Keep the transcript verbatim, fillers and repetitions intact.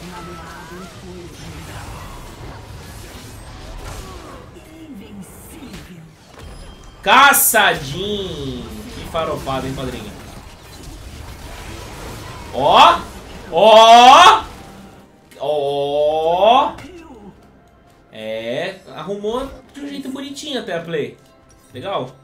Caçadinho! Que farofada, hein, padrinho? Ó! Ó! Ó! É, arrumou de um jeito bonitinho até a play. Legal?